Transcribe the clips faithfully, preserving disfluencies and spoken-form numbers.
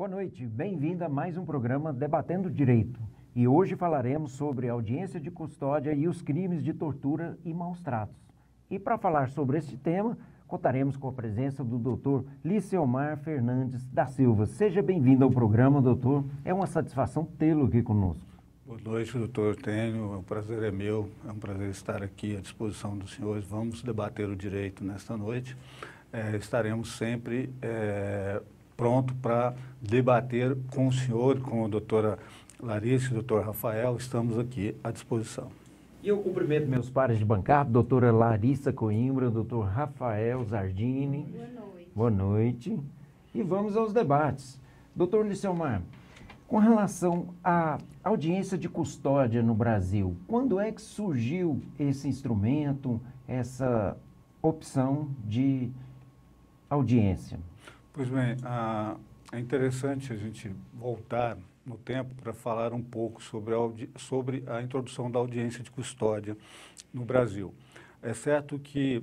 Boa noite, bem-vindo a mais um programa Debatendo Direito. E hoje falaremos sobre audiência de custódia e os crimes de tortura e maus-tratos. E para falar sobre este tema, contaremos com a presença do doutor Liceomar Fernandes da Silva. Seja bem-vindo ao programa, doutor. É uma satisfação tê-lo aqui conosco. Boa noite, doutor Tênio. O prazer é meu. É um prazer estar aqui à disposição dos senhores. Vamos debater o direito nesta noite. É, estaremos sempre é, pronto para debater com o senhor, com a doutora Larissa e o doutor Rafael. Estamos aqui à disposição. E eu cumprimento meus pares de bancada, doutora Larissa Coimbra, doutor Rafael Zardini. Boa noite. Boa noite. E vamos aos debates. Doutor Liceomar, com relação à audiência de custódia no Brasil, quando é que surgiu esse instrumento, essa opção de audiência? Pois bem, ah, é interessante a gente voltar no tempo para falar um pouco sobre a, sobre a introdução da audiência de custódia no Brasil. É certo que,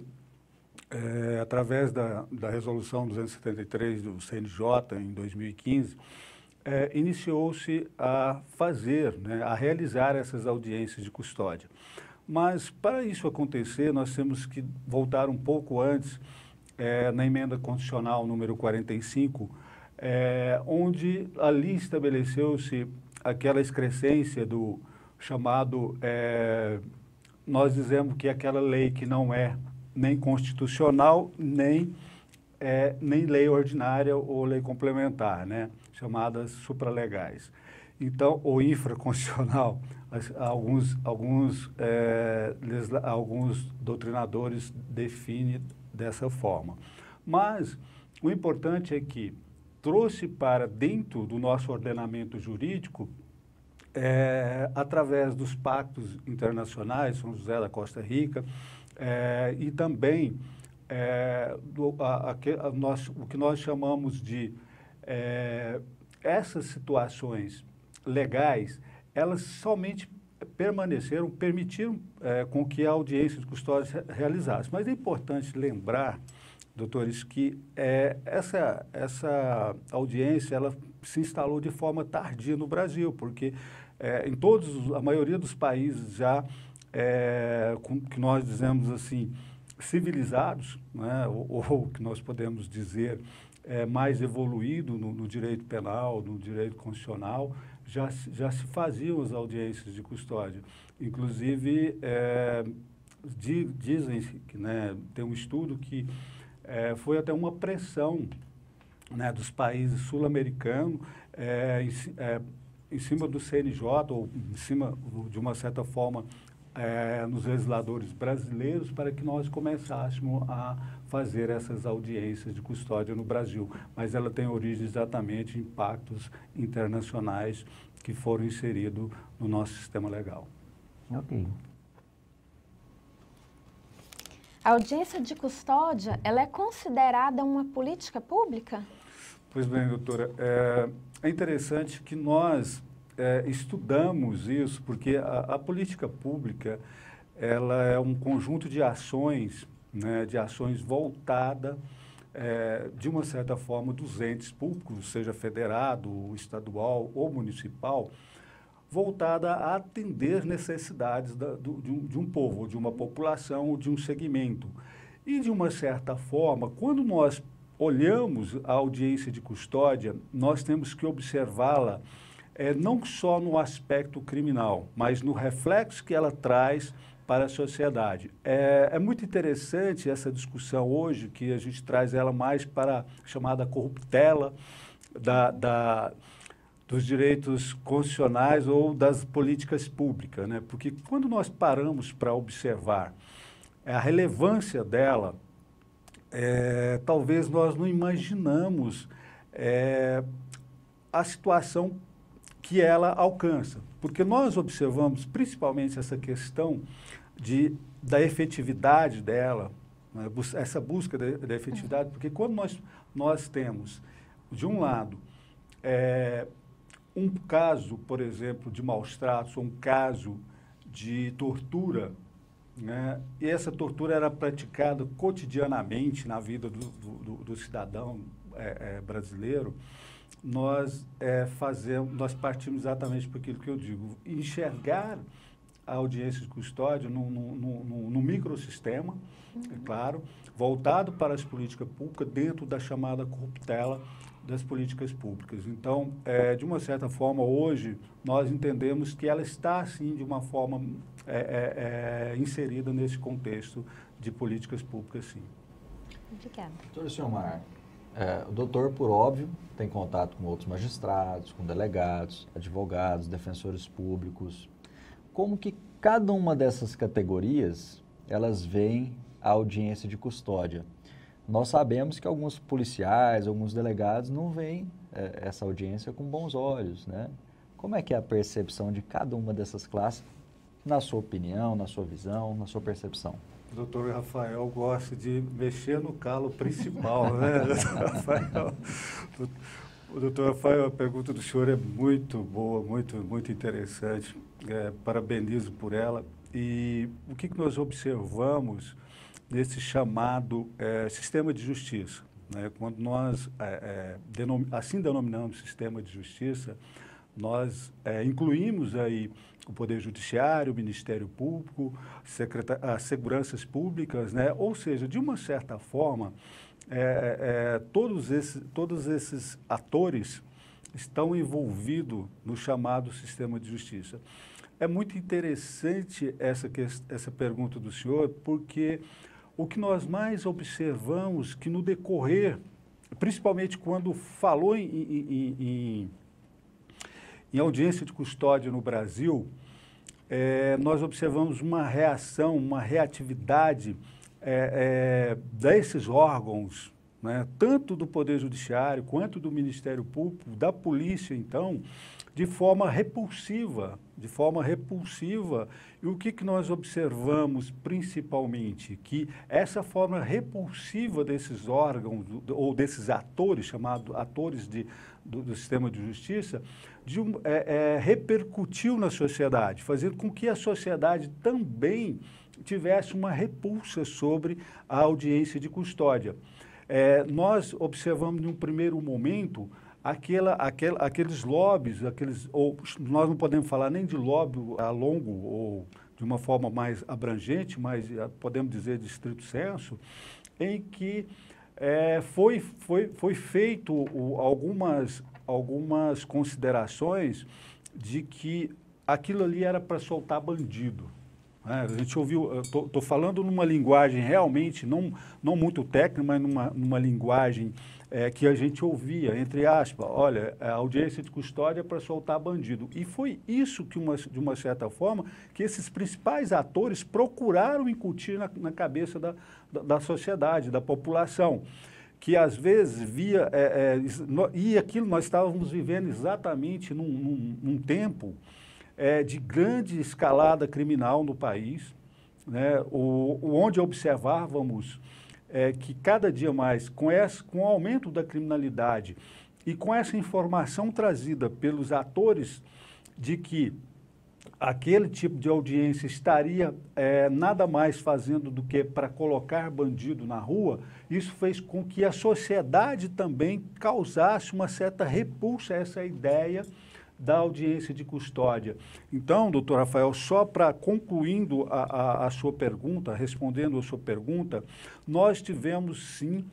é, através da, da Resolução duzentos e setenta e três do C N J, em dois mil e quinze, é, iniciou-se a fazer, né, a realizar essas audiências de custódia. Mas, para isso acontecer, nós temos que voltar um pouco antes, é, na Emenda Constitucional número quarenta e cinco, É, onde ali estabeleceu-se aquela excrescência do chamado, é, nós dizemos que aquela lei que não é nem constitucional, nem, é, nem lei ordinária ou lei complementar, né, chamadas supralegais. Então, ou infraconstitucional, alguns, alguns, é, alguns doutrinadores definem dessa forma. Mas o importante é que trouxe para dentro do nosso ordenamento jurídico, é, através dos pactos internacionais, São José da Costa Rica, é, e também é, do, a, a, a nós, o que nós chamamos de é, essas situações legais, elas somente permaneceram, permitiram é, com que a audiência de custódia realizasse. Mas é importante lembrar, doutores, que é, essa, essa audiência ela se instalou de forma tardia no Brasil, porque é, em todos, a maioria dos países já, é, com, que nós dizemos assim, civilizados, né, ou, ou que nós podemos dizer é, mais evoluído no, no direito penal, no direito constitucional, já, já se faziam as audiências de custódia. Inclusive, é, di, dizem que, né, tem um estudo que É, foi até uma pressão, né, dos países sul-americanos é, em, é, em cima do C N J, ou em cima, de uma certa forma, é, nos legisladores brasileiros, para que nós começássemos a fazer essas audiências de custódia no Brasil. Mas ela tem origem exatamente em pactos internacionais que foram inseridos no nosso sistema legal. Ok. A audiência de custódia, ela é considerada uma política pública? Pois bem, doutora, é, é interessante que nós é, estudamos isso, porque a, a política pública, ela é um conjunto de ações, né, de ações voltada, é, de uma certa forma, dos entes públicos, seja federado, estadual ou municipal, voltada a atender necessidades da, do, de, um, de um povo, de uma população, ou de um segmento. E, de uma certa forma, quando nós olhamos a audiência de custódia, nós temos que observá-la é, não só no aspecto criminal, mas no reflexo que ela traz para a sociedade. É, é muito interessante essa discussão hoje, que a gente traz ela mais para a chamada corruptela da... da dos direitos constitucionais ou das políticas públicas, né? Porque quando nós paramos para observar a relevância dela, é, talvez nós não imaginamos é, a situação que ela alcança. Porque nós observamos principalmente essa questão de, da efetividade dela, né? Essa busca da, da efetividade, porque quando nós, nós temos, de um lado, é, um caso, por exemplo, de maus-tratos, ou um caso de tortura, né, e essa tortura era praticada cotidianamente na vida do, do, do cidadão é, é, brasileiro, nós é, fazemos, nós partimos exatamente por aquilo que eu digo, enxergar a audiência de custódia no, no, no, no microsistema, uhum. é claro, voltado para as políticas públicas dentro da chamada corruptela das políticas públicas. Então, é, de uma certa forma, hoje, nós entendemos que ela está, assim, de uma forma é, é, é, inserida nesse contexto de políticas públicas, sim. Obrigada. Doutor Silmar, é, o doutor, por óbvio, tem contato com outros magistrados, com delegados, advogados, defensores públicos. Como que cada uma dessas categorias, elas veem a audiência de custódia? Nós sabemos que alguns policiais, alguns delegados não veem é, essa audiência com bons olhos, né? Como é que é a percepção de cada uma dessas classes, na sua opinião, na sua visão, na sua percepção? O doutor Rafael gosta de mexer no calo principal, né, doutor Rafael? O doutor Rafael, a pergunta do senhor é muito boa, muito, muito interessante. É, parabenizo por ela. E o que, que nós observamos nesse chamado é, sistema de justiça? Né? Quando nós é, é, denom assim denominamos sistema de justiça, nós é, incluímos aí o Poder Judiciário, o Ministério Público, as seguranças públicas, né? Ou seja, de uma certa forma, é, é, todos, esses, todos esses atores estão envolvidos no chamado sistema de justiça. É muito interessante essa, essa pergunta do senhor, porque o que nós mais observamos que no decorrer, principalmente quando falou em, em, em, em audiência de custódia no Brasil, é, nós observamos uma reação, uma reatividade é, é, desses órgãos, né, tanto do Poder Judiciário quanto do Ministério Público, da polícia, então, de forma repulsiva, de forma repulsiva. E o que, que nós observamos principalmente? Que essa forma repulsiva desses órgãos, ou desses atores, chamados atores de, do, do sistema de justiça, de um, é, é, repercutiu na sociedade, fazendo com que a sociedade também tivesse uma repulsa sobre a audiência de custódia. É, nós observamos, num primeiro momento, aquela, aquela, aqueles lobbies, aqueles, ou nós não podemos falar nem de lobby a longo ou de uma forma mais abrangente, mas podemos dizer de estrito senso, em que é, foi, foi, foi feito o, algumas, algumas considerações de que aquilo ali era para soltar bandido. É, a gente ouviu, estou falando numa linguagem realmente, não, não muito técnica, mas numa, numa linguagem é, que a gente ouvia, entre aspas, olha, a audiência de custódia é para soltar bandido. E foi isso que, uma, de uma certa forma, que esses principais atores procuraram incutir na, na cabeça da, da, da sociedade, da população, que às vezes via, é, é, e aquilo nós estávamos vivendo exatamente num, num, num tempo É, de grande escalada criminal no país, né, o, o, onde observávamos é, que cada dia mais, com, esse, com o aumento da criminalidade e com essa informação trazida pelos atores de que aquele tipo de audiência estaria é, nada mais fazendo do que para colocar bandido na rua, isso fez com que a sociedade também causasse uma certa repulsa a essa ideia da audiência de custódia. Então, doutor Rafael, só para concluindo a, a, a sua pergunta, respondendo a sua pergunta, nós tivemos sim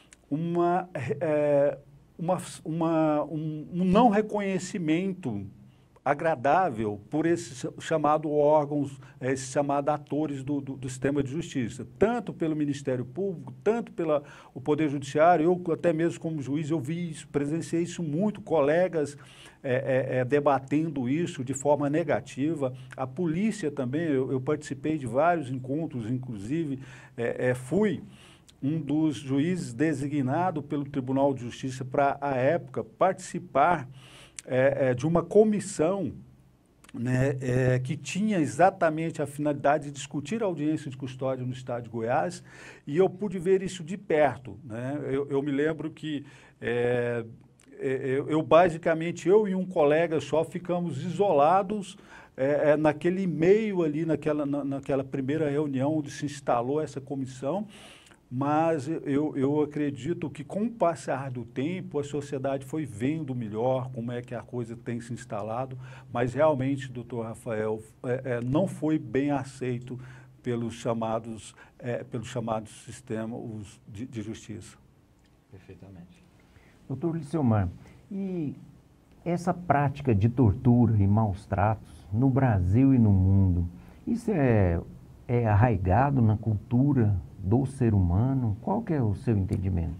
uma, é, uma, uma, um, um não reconhecimento agradável por esses chamados órgãos, esses chamados atores do, do, do sistema de justiça, tanto pelo Ministério Público, tanto pelo Poder Judiciário. Eu até mesmo como juiz eu vi isso, presenciei isso muito, colegas é, é, é, debatendo isso de forma negativa. A polícia também, eu, eu participei de vários encontros, inclusive é, é, fui um dos juízes designado pelo Tribunal de Justiça para, à época, participar É, é, de uma comissão, né, é, que tinha exatamente a finalidade de discutir a audiência de custódia no estado de Goiás, e eu pude ver isso de perto. Né? Eu, eu me lembro que é, eu, eu, basicamente, eu e um colega só ficamos isolados é, é, naquele meio ali, naquela, na, naquela primeira reunião onde se instalou essa comissão, mas eu, eu acredito que com o passar do tempo a sociedade foi vendo melhor como é que a coisa tem se instalado, mas realmente, doutor Rafael, é, é, não foi bem aceito pelos chamados, é, pelos chamados sistemas de, de justiça. Perfeitamente. Doutor Licemar, e essa prática de tortura e maus tratos no Brasil e no mundo, isso é, é arraigado na cultura do ser humano? Qual que é o seu entendimento?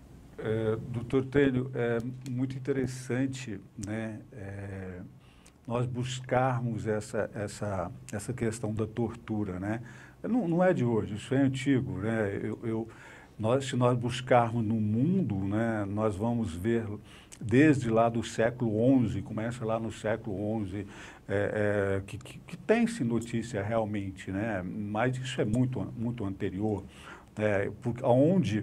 É, doutor Tênio, é muito interessante, né, é, nós buscarmos essa, essa, essa questão da tortura, né? Não, não é de hoje, isso é antigo, né? Eu, eu, nós, se nós buscarmos no mundo, né, nós vamos ver desde lá do século onze, começa lá no século onze, é, é, que, que, que tem-se notícia realmente, né? Mas isso é muito, muito anterior, é, porque, onde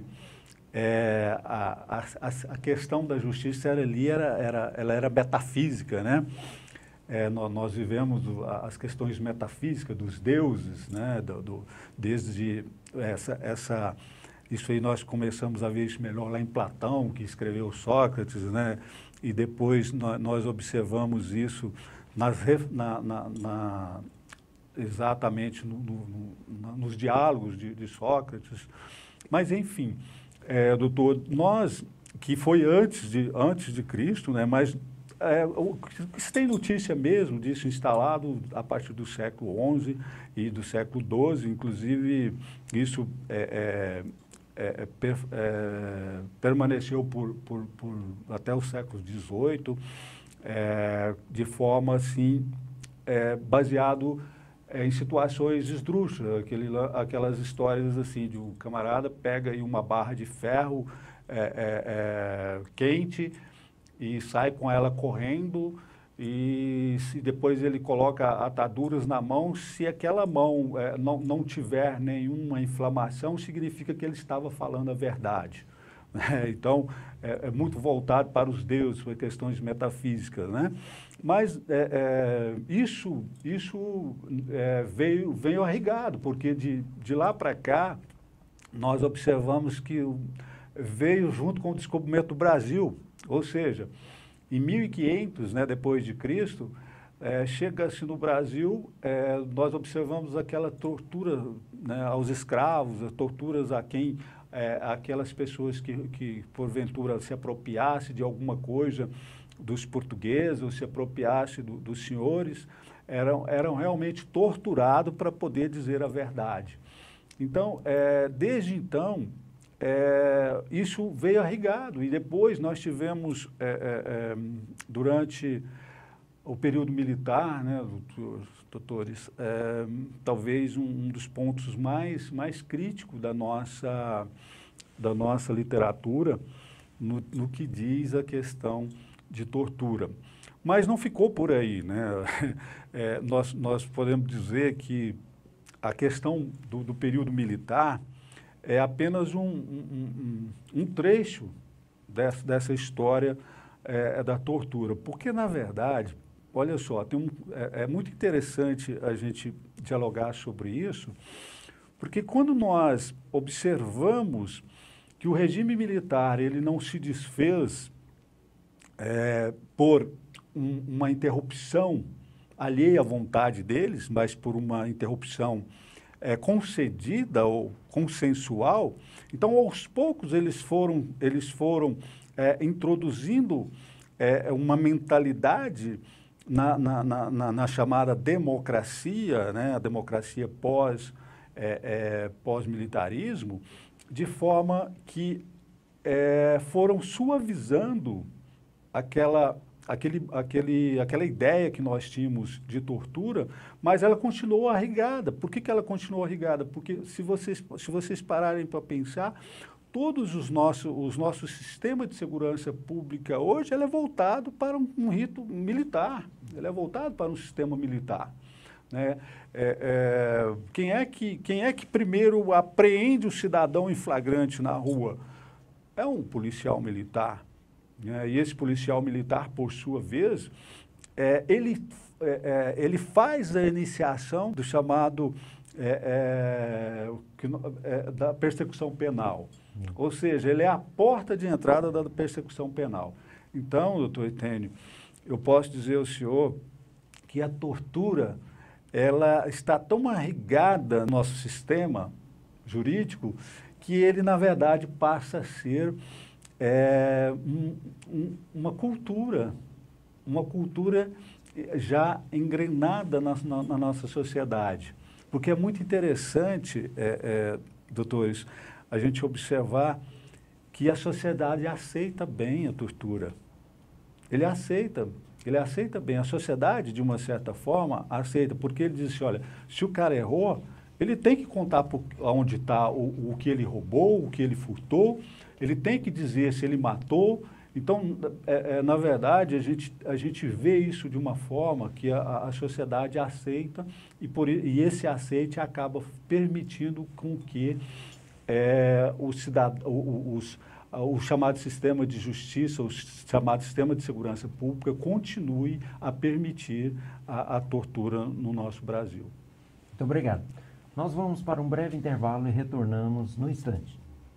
é, a, a, a questão da justiça era, ali era, era, ela era metafísica, né? É, nós, nós vivemos as questões metafísicas dos deuses, né? do, do, desde essa, essa, isso aí nós começamos a ver isso melhor lá em Platão, que escreveu Sócrates, né? E depois nós, nós observamos isso nas, na, na, na, exatamente no, no, no, nos diálogos de, de Sócrates. Mas, enfim, é, doutor, nós, que foi antes de, antes de Cristo, né? Mas É, o que se tem notícia mesmo disso instalado a partir do século onze e do século doze, inclusive isso é, é, é, per, é, permaneceu por, por, por até o século dezoito, é, de forma assim, é, baseado é, em situações esdrúxulas, aquele, aquelas histórias assim de um camarada pega aí uma barra de ferro é, é, é, quente e sai com ela correndo, e se depois ele coloca ataduras na mão, se aquela mão é, não, não tiver nenhuma inflamação, significa que ele estava falando a verdade. Né? Então, é, é muito voltado para os deuses, para questões metafísicas, né? Mas é, é, isso, isso é, veio, veio arraigado, porque de, de lá para cá, nós observamos que veio junto com o descobrimento do Brasil. Ou seja, em mil e quinhentos, né, depois de Cristo, é, chega-se no Brasil, é, nós observamos aquela tortura, né, aos escravos, as torturas a quem, é, aquelas pessoas que, que, porventura, se apropriasse de alguma coisa dos portugueses, ou se apropriasse do, dos senhores, eram, eram realmente torturados para poder dizer a verdade. Então, é, desde então, É, isso veio arraigado, e depois nós tivemos, é, é, durante o período militar, né, doutores, é, talvez um, um dos pontos mais, mais críticos da nossa, da nossa literatura no, no que diz a questão de tortura. Mas não ficou por aí, né? É, nós, nós podemos dizer que a questão do, do período militar é apenas um, um, um, um trecho dessa, dessa história é, da tortura. Porque, na verdade, olha só, tem um, é, é muito interessante a gente dialogar sobre isso, porque quando nós observamos que o regime militar ele não se desfez é, por um, uma interrupção alheia à vontade deles, mas por uma interrupção É, concedida ou consensual, então aos poucos eles foram, eles foram é, introduzindo é, uma mentalidade na, na, na, na chamada democracia, né, a democracia pós, é, é, pós-militarismo, de forma que é, foram suavizando aquela Aquele, aquele, aquela ideia que nós tínhamos de tortura, mas ela continuou arraigada. Por que, que ela continuou arraigada? Porque se vocês, se vocês pararem para pensar, todos os nossos, os nossos sistemas de segurança pública hoje ele é voltado para um, um rito militar, ele é voltado para um sistema militar. Né? É, é, quem, é que, quem é que primeiro apreende o cidadão em flagrante na rua? É um policial militar. É, e esse policial militar, por sua vez, é, ele, é, é, ele faz a iniciação do chamado é, é, que, é, da persecução penal. Hum. Ou seja, ele é a porta de entrada da persecução penal. Então, doutor Etênio, eu posso dizer ao senhor que a tortura ela está tão arraigada no nosso sistema jurídico que ele, na verdade, passa a ser é, um, um, uma cultura, uma cultura já engrenada na, na, na nossa sociedade. Porque é muito interessante, é, é, doutores, a gente observar que a sociedade aceita bem a tortura. Ele aceita, ele aceita bem. A sociedade, de uma certa forma, aceita, porque ele diz assim, olha, se o cara errou, ele tem que contar por, onde está o, o que ele roubou, o que ele furtou, ele tem que dizer se ele matou. Então, é, é, na verdade, a gente, a gente vê isso de uma forma que a, a sociedade aceita e, por, e esse aceite acaba permitindo com que é, o, cidad, o, os, o chamado sistema de justiça, o chamado sistema de segurança pública continue a permitir a, a tortura no nosso Brasil. Muito obrigado. Nós vamos para um breve intervalo e retornamos no instante.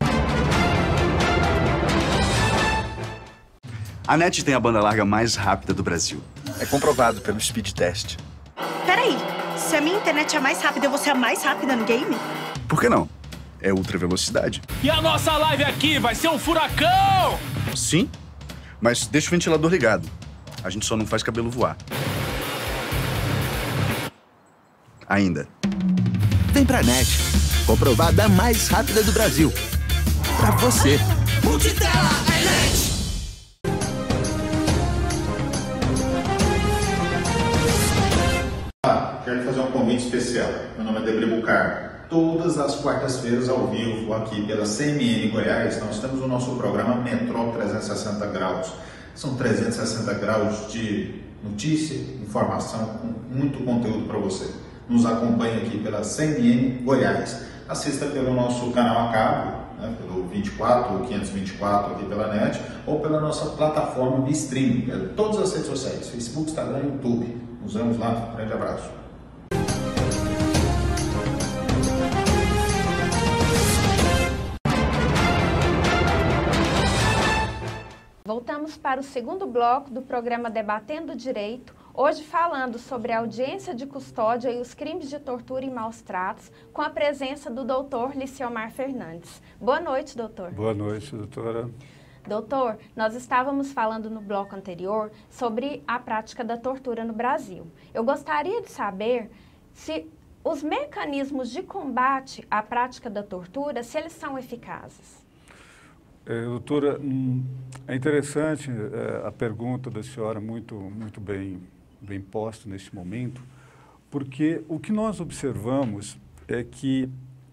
A NET tem a banda larga mais rápida do Brasil. É comprovado pelo speed test. Peraí, se a minha internet é mais rápida, eu vou ser a mais rápida no game? Por que não? É ultra velocidade. E a nossa live aqui vai ser um furacão! Sim, mas deixa o ventilador ligado. A gente só não faz cabelo voar. Ainda. Vem pra NET, comprovada a mais rápida do Brasil. Pra você. Multitela é NET. Quero fazer um convite especial. Meu nome é Debre Bucar. Todas as quartas-feiras, ao vivo, aqui pela C M N Goiás, nós temos o nosso programa Metrô trezentos e sessenta graus. São trezentos e sessenta graus de notícia, informação, com muito conteúdo para você. Nos acompanhe aqui pela C M N Goiás. Assista pelo nosso canal a cabo, né, pelo vinte e quatro, quinhentos e vinte e quatro aqui pela NET, ou pela nossa plataforma de streaming, é, todas as redes sociais, Facebook, Instagram e YouTube. Nos vemos lá. Um grande abraço. Voltamos para o segundo bloco do programa Debatendo Direito, hoje falando sobre a audiência de custódia e os crimes de tortura e maus tratos, com a presença do doutor Liciomar Fernandes. Boa noite, doutor. Boa noite, doutora. Doutor, nós estávamos falando no bloco anterior sobre a prática da tortura no Brasil. Eu gostaria de saber se os mecanismos de combate à prática da tortura, se eles são eficazes. É, doutora, é interessante é, a pergunta da senhora, muito, muito bem, bem posta neste momento, porque o que nós observamos é que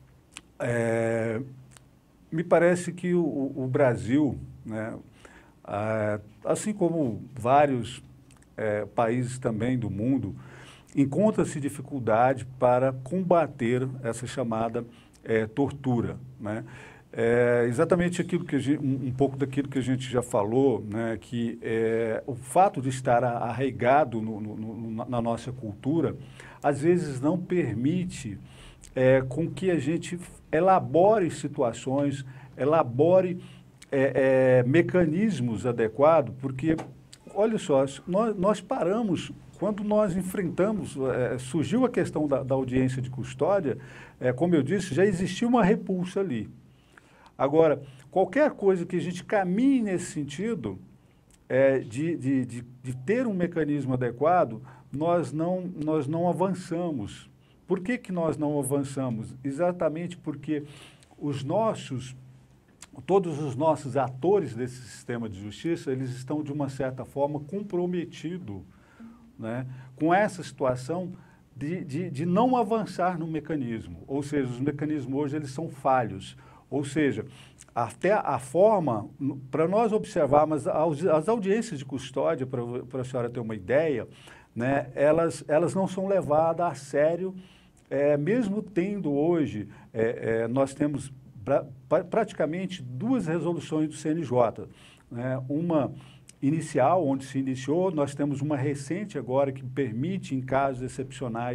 é, me parece que o, o Brasil, né, a, assim como vários é, países também do mundo, encontra-se dificuldade para combater essa chamada é, tortura, né? É exatamente aquilo que a gente, um, um pouco daquilo que a gente já falou, né, que é, o fato de estar arraigado no, no, no, na nossa cultura, às vezes não permite é, com que a gente elabore situações, elabore é, é, mecanismos adequados, porque, olha só, nós, nós paramos, quando nós enfrentamos, é, surgiu a questão da, da audiência de custódia, é, como eu disse, já existia uma repulsa ali. Agora, qualquer coisa que a gente caminhe nesse sentido, é, de, de, de, de ter um mecanismo adequado, nós não, nós não avançamos. Por que que nós não avançamos? Exatamente porque os nossos, todos os nossos atores desse sistema de justiça, eles estão, de uma certa forma, comprometidos, né, com essa situação de, de, de não avançar no mecanismo. Ou seja, os mecanismos hoje eles são falhos. Ou seja, até a forma, para nós observarmos as audiências de custódia, para a senhora ter uma ideia, né, elas, elas não são levadas a sério, é, mesmo tendo hoje, é, é, nós temos pra, pra, praticamente duas resoluções do C N J, né, uma inicial, onde se iniciou, nós temos uma recente agora que permite, em casos excepcionais,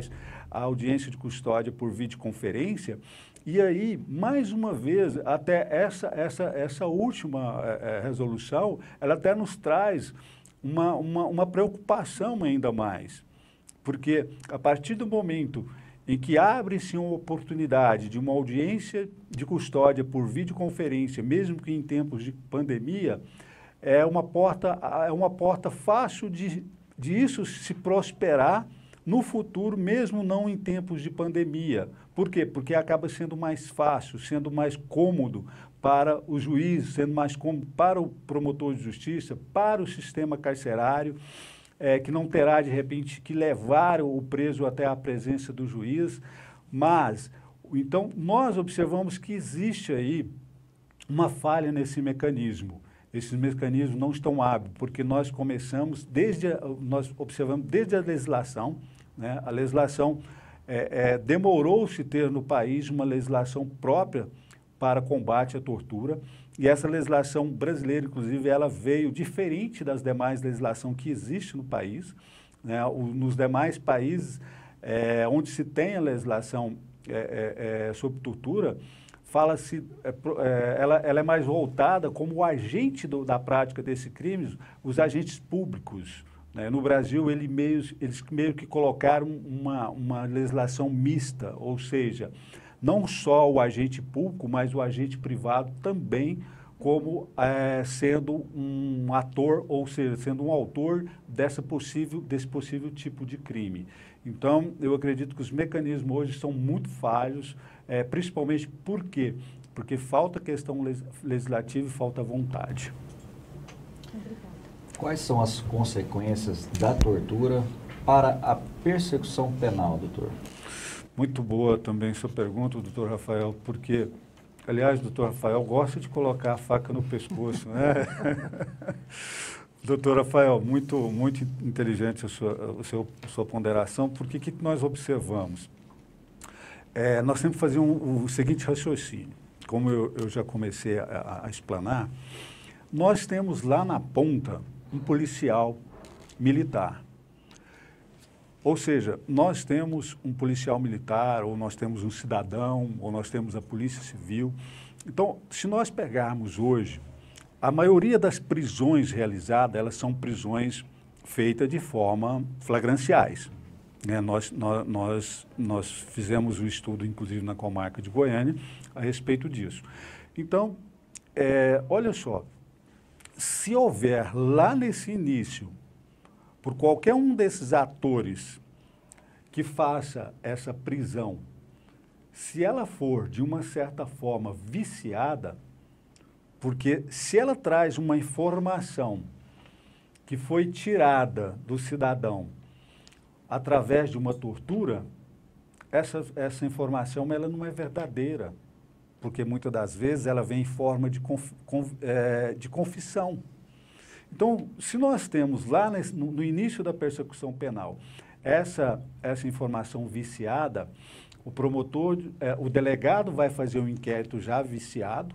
a audiência de custódia por videoconferência. E aí, mais uma vez, até essa, essa, essa última é, resolução, ela até nos traz uma, uma, uma preocupação ainda mais. Porque a partir do momento em que abre-se uma oportunidade de uma audiência de custódia por videoconferência, mesmo que em tempos de pandemia, é uma porta, é uma porta fácil de, de isso se prosperar no futuro, mesmo não em tempos de pandemia. Por quê? Porque acaba sendo mais fácil, sendo mais cômodo para o juiz, sendo mais cômodo para o promotor de justiça, para o sistema carcerário, é, que não terá, de repente, que levar o preso até a presença do juiz. Mas, então, nós observamos que existe aí uma falha nesse mecanismo. Esses mecanismos não estão hábeis, porque nós começamos, desde a, nós observamos desde a legislação, né? A legislação é, é, demorou-se ter no país uma legislação própria para combate à tortura, e essa legislação brasileira, inclusive, ela veio diferente das demais legislações que existem no país, né? O, nos demais países é, onde se tem a legislação é, é, sobre tortura, fala-se, é, é, ela, ela é mais voltada como o agente do, da prática desse crime, os agentes públicos. Né? No Brasil, ele meio, eles meio que colocaram uma, uma legislação mista, ou seja, não só o agente público, mas o agente privado também como é, sendo um ator, ou seja, sendo um autor dessa possível, desse possível tipo de crime. Então, eu acredito que os mecanismos hoje são muito falhos, é, principalmente por quê? Porque falta questão legislativa e falta vontade. Quais são as consequências da tortura para a persecução penal, doutor? Muito boa também sua pergunta, doutor Rafael, porque, aliás, doutor Rafael gosta de colocar a faca no pescoço, né? Doutor Rafael, muito, muito inteligente a sua, a sua, a sua ponderação, porque o que nós observamos? É, nós temos que fazer um, o seguinte raciocínio, como eu, eu já comecei a, a explanar, nós temos lá na ponta um policial militar. Ou seja, nós temos um policial militar, ou nós temos um cidadão, ou nós temos a polícia civil. Então, se nós pegarmos hoje, a maioria das prisões realizadas, elas são prisões feitas de forma flagranciais. Né? Nós, nós, nós, nós fizemos um estudo, inclusive, na comarca de Goiânia, a respeito disso. Então, é, olha só, se houver lá nesse início, por qualquer um desses atores que faça essa prisão, se ela for, de uma certa forma, viciada, porque se ela traz uma informação que foi tirada do cidadão através de uma tortura, essa, essa informação ela não é verdadeira, porque muitas das vezes ela vem em forma de, conf, conf, é, de confissão. Então, se nós temos lá nesse, no, no início da persecução penal essa, essa informação viciada, o promotor, é, o delegado vai fazer um inquérito já viciado,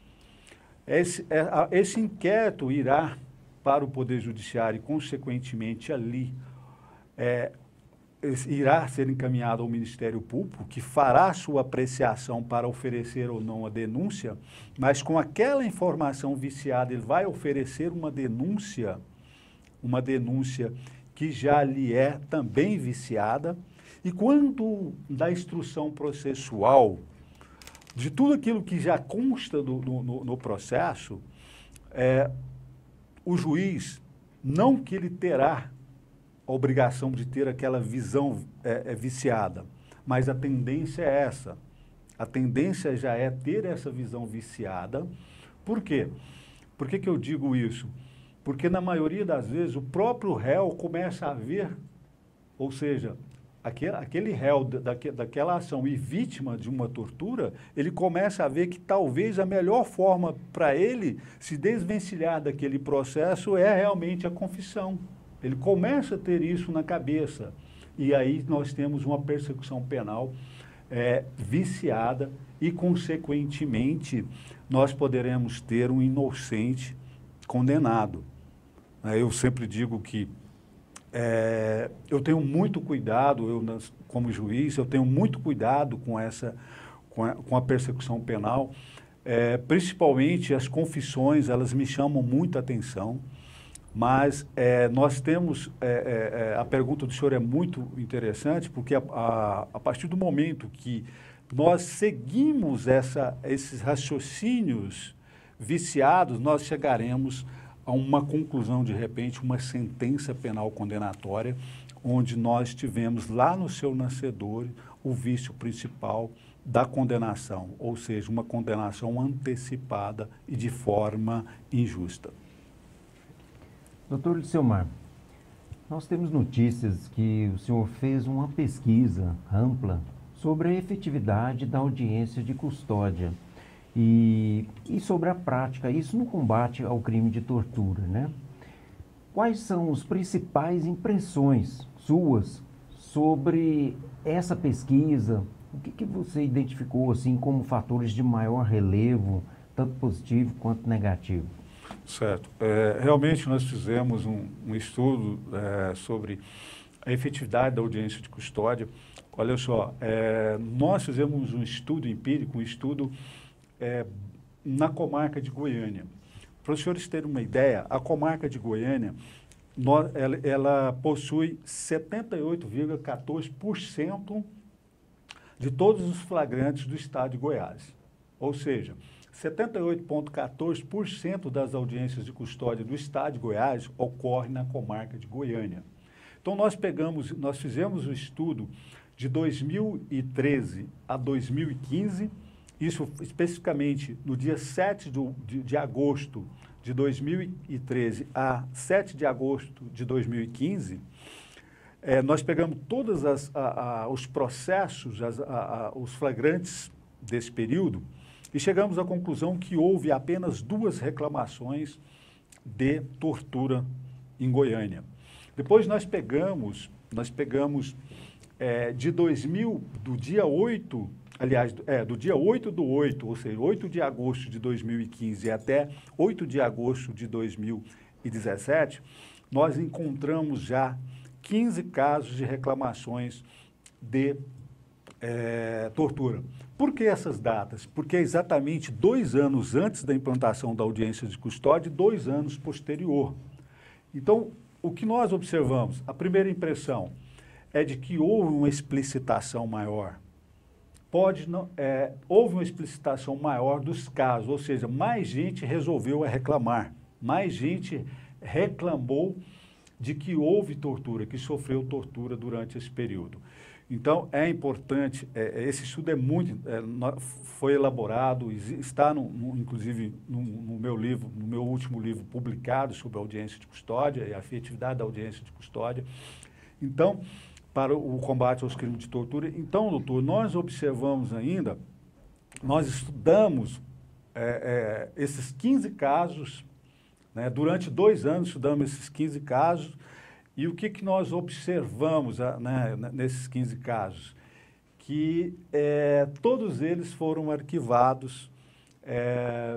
esse, é, esse inquérito irá para o Poder Judiciário e, consequentemente, ali é, irá ser encaminhado ao Ministério Público, que fará sua apreciação para oferecer ou não a denúncia, mas com aquela informação viciada, ele vai oferecer uma denúncia, uma denúncia que já lhe é também viciada, e quando da instrução processual, de tudo aquilo que já consta do, no, no processo, é, o juiz, não que ele terá a obrigação de ter aquela visão é, é, viciada, mas a tendência é essa. A tendência já é ter essa visão viciada. Por quê? Por que que eu digo isso? Porque, na maioria das vezes, o próprio réu começa a ver, ou seja, aquele, aquele réu daque, daquela ação e vítima de uma tortura, ele começa a ver que talvez a melhor forma para ele se desvencilhar daquele processo é realmente a confissão. Ele começa a ter isso na cabeça. E aí nós temos uma persecução penal é, viciada e, consequentemente, nós poderemos ter um inocente condenado. Eu sempre digo que é, eu tenho muito cuidado, eu como juiz, eu tenho muito cuidado com essa, com a, com a persecução penal, é, principalmente as confissões, elas me chamam muita atenção, mas é, nós temos, é, é, a pergunta do senhor é muito interessante, porque a, a, a partir do momento que nós seguimos essa, esses raciocínios viciados, nós chegaremos a uma conclusão, de repente, uma sentença penal condenatória, onde nós tivemos lá no seu nascedor o vício principal da condenação, ou seja, uma condenação antecipada e de forma injusta. Doutor Licilmar, nós temos notícias que o senhor fez uma pesquisa ampla sobre a efetividade da audiência de custódia e, e sobre a prática, isso no combate ao crime de tortura, né? Quais são as principais impressões suas sobre essa pesquisa? O que, que você identificou assim como fatores de maior relevo, tanto positivo quanto negativo? Certo. É, realmente nós fizemos um, um estudo é, sobre a efetividade da audiência de custódia. Olha só, é, nós fizemos um estudo empírico, um estudo é, na comarca de Goiânia. Para os senhores terem uma ideia, a comarca de Goiânia, nós, ela, ela possui setenta e oito vírgula quatorze por cento de todos os flagrantes do estado de Goiás. Ou seja, setenta e oito vírgula quatorze por cento das audiências de custódia do estado de Goiás ocorre na comarca de Goiânia. Então, nós pegamos, nós fizemos o estudo de dois mil e treze a dois mil e quinze, isso especificamente no dia sete de, de agosto de dois mil e treze a sete de agosto de dois mil e quinze, é, nós pegamos todos as, a, a, os processos, as, a, a, os flagrantes desse período, e chegamos à conclusão que houve apenas duas reclamações de tortura em Goiânia. Depois nós pegamos, nós pegamos é, de dois mil, do dia oito, aliás, é, do dia oito do oito, ou seja, oito de agosto de dois mil e quinze até oito de agosto de dois mil e dezessete, nós encontramos já quinze casos de reclamações de é, tortura. Por que essas datas? Porque é exatamente dois anos antes da implantação da audiência de custódia e dois anos posterior. Então, o que nós observamos? A primeira impressão é de que houve uma explicitação maior. Pode não, é, houve uma explicitação maior dos casos, ou seja, mais gente resolveu reclamar, mais gente reclamou de que houve tortura, que sofreu tortura durante esse período. Então, é importante, é, esse estudo é muito, é, foi elaborado, está, no, no, inclusive, no, no meu livro, no meu último livro publicado sobre a audiência de custódia e a efetividade da audiência de custódia. Então, para o combate aos crimes de tortura. Então, doutor, nós observamos ainda, nós estudamos é, é, esses quinze casos, né, durante dois anos estudamos esses quinze casos. E o que, que nós observamos, né, nesses quinze casos? Que é, todos eles foram arquivados é,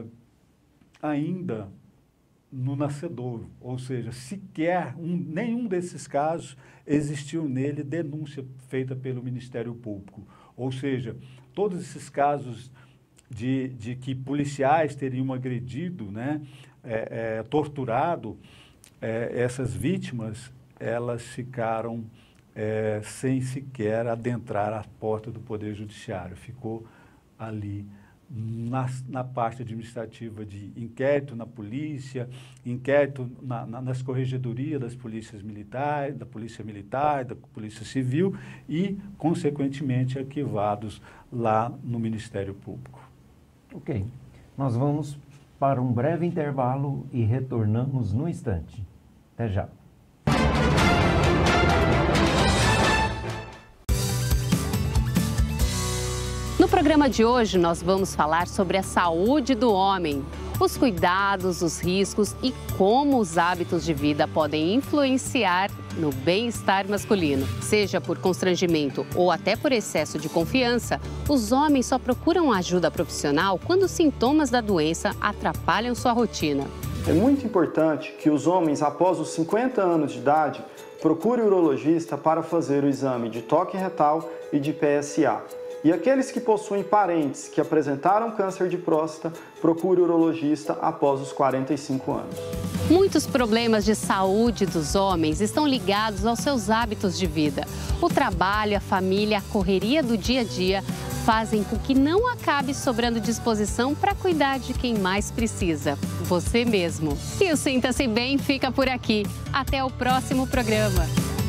ainda no nascedouro, ou seja, sequer um, nenhum desses casos existiu nele denúncia feita pelo Ministério Público. Ou seja, todos esses casos de, de que policiais teriam agredido, né, é, é, torturado é, essas vítimas, elas ficaram é, sem sequer adentrar a porta do Poder Judiciário. Ficou ali na, na parte administrativa de inquérito na polícia, inquérito na, na, nas corregedorias das polícias militares, da Polícia Militar, da Polícia Civil e, consequentemente, arquivados lá no Ministério Público. Ok. Nós vamos para um breve intervalo e retornamos no instante. Até já. No programa de hoje, nós vamos falar sobre a saúde do homem, os cuidados, os riscos e como os hábitos de vida podem influenciar no bem-estar masculino. Seja por constrangimento ou até por excesso de confiança, os homens só procuram ajuda profissional quando os sintomas da doença atrapalham sua rotina. É muito importante que os homens, após os cinquenta anos de idade, procure o urologista para fazer o exame de toque retal e de P S A. E aqueles que possuem parentes que apresentaram câncer de próstata, procure o urologista após os quarenta e cinco anos. Muitos problemas de saúde dos homens estão ligados aos seus hábitos de vida. O trabalho, a família, a correria do dia a dia fazem com que não acabe sobrando disposição para cuidar de quem mais precisa, você mesmo. E o Sinta-se Bem fica por aqui. Até o próximo programa.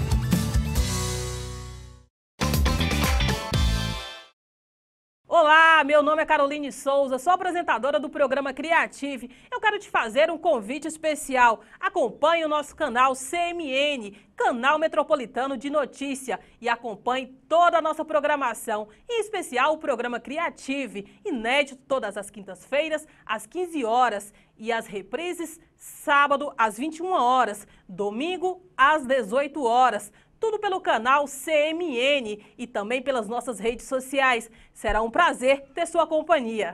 Olá, meu nome é Caroline Souza, sou apresentadora do programa Criative. Eu quero te fazer um convite especial. Acompanhe o nosso canal C M N, Canal Metropolitano de Notícia, e acompanhe toda a nossa programação, em especial o programa Criative, inédito todas as quintas-feiras, às quinze horas, e as reprises sábado às vinte e uma horas, domingo às dezoito horas. Tudo pelo canal C M N e também pelas nossas redes sociais. Será um prazer ter sua companhia.